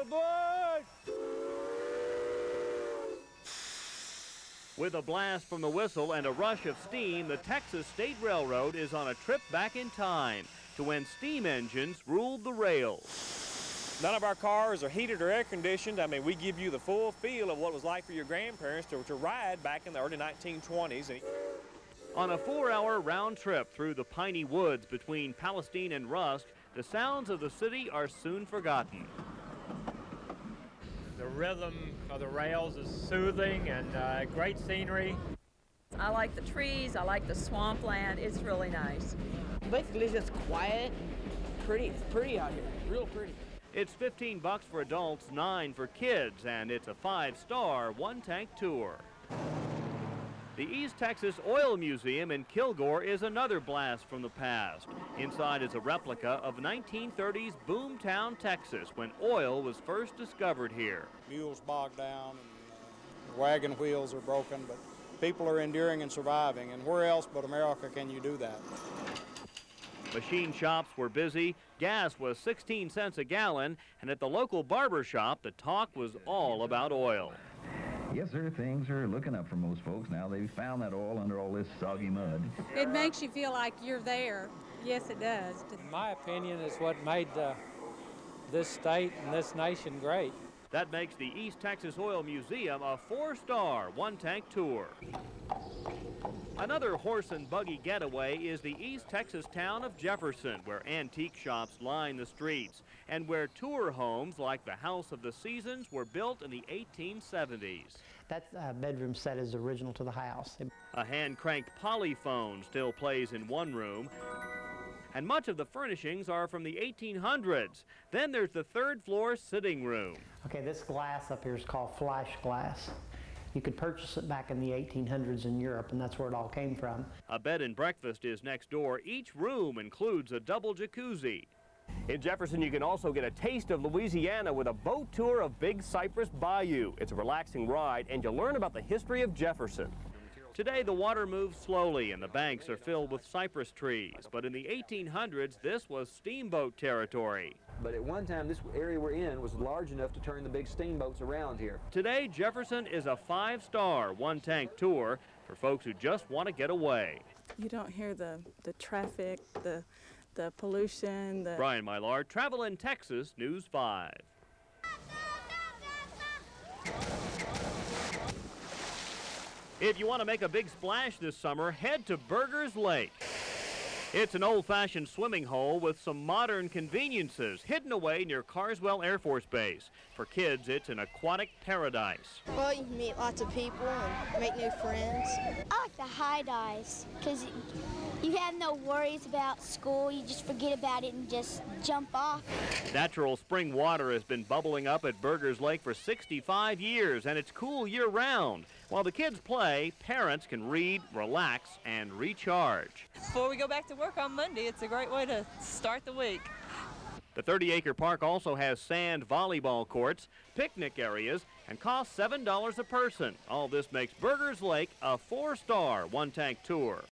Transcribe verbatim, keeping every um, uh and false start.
aboard! With a blast from the whistle and a rush of steam, the Texas State Railroad is on a trip back in time to when steam engines ruled the rails. None of our cars are heated or air conditioned. I mean, we give you the full feel of what it was like for your grandparents to, to ride back in the early nineteen twenties. On a four-hour round trip through the piney woods between Palestine and Rust, the sounds of the city are soon forgotten. The rhythm of the rails is soothing and uh, great scenery. I like the trees, I like the swampland, it's really nice. Basically it's just quiet, pretty, it's pretty out here, real pretty. It's fifteen bucks for adults, nine for kids, and it's a five-star one-tank tour. The East Texas Oil Museum in Kilgore is another blast from the past. Inside is a replica of nineteen thirties Boomtown, Texas, when oil was first discovered here. Mules bogged down and uh, wagon wheels are broken, but people are enduring and surviving, and where else but America can you do that? Machine shops were busy, gas was sixteen cents a gallon, and at the local barber shop, the talk was all about oil. Yes, sir, things are looking up for most folks now. They've found that oil under all this soggy mud. It makes you feel like you're there. Yes, it does. In my opinion, it's what made uh, this state and this nation great. That makes the East Texas Oil Museum a four-star one-tank tour. Another horse and buggy getaway is the East Texas town of Jefferson, where antique shops line the streets and where tour homes like the House of the Seasons were built in the eighteen seventies. That uh, bedroom set is original to the house. A hand-cranked polyphone still plays in one room, and much of the furnishings are from the eighteen hundreds. Then there's the third floor sitting room. Okay, this glass up here is called flash glass. You could purchase it back in the eighteen hundreds in Europe, and that's where it all came from. A bed and breakfast is next door. Each room includes a double jacuzzi. In Jefferson, you can also get a taste of Louisiana with a boat tour of Big Cypress Bayou. It's a relaxing ride, and you'll learn about the history of Jefferson. Today, the water moves slowly and the banks are filled with cypress trees. But in the eighteen hundreds, this was steamboat territory. But at one time, this area we're in was large enough to turn the big steamboats around here. Today, Jefferson is a five-star one-tank tour for folks who just want to get away. You don't hear the, the traffic, the, the pollution. The... Brian Mylar, Travel in Texas, News five. If you want to make a big splash this summer, head to Burgers Lake. It's an old-fashioned swimming hole with some modern conveniences hidden away near Carswell Air Force Base. For kids, it's an aquatic paradise. Well, you can meet lots of people and make new friends. I like the high dives because you have no worries about school. You just forget about it and just jump off. Natural spring water has been bubbling up at Burgers Lake for sixty-five years, and it's cool year-round. While the kids play, parents can read, relax, and recharge. Before we go back to work on Monday, it's a great way to start the week. The thirty-acre park also has sand volleyball courts, picnic areas, and costs seven dollars a person. All this makes Burgers Lake a four-star one-tank tour.